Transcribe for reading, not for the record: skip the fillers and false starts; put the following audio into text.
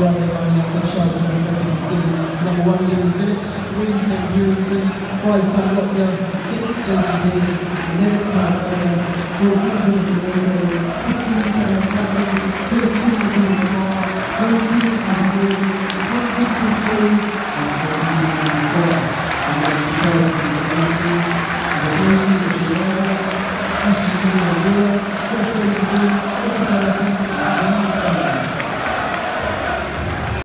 one on the EFL Championship veterans team. Number 1, Liam Phillips, 3, Ben Hewington, 5-time Lockyer, 6, Jason Pearce, 11, Carl Fowler, 14, Jonathan Rainbow, 15, Karen Cameron, 17, Kevin Marr, 19, Andrew, 20, Chris Sue, and 14, Sarah. And then the third, the Ashton Kenilworth Road,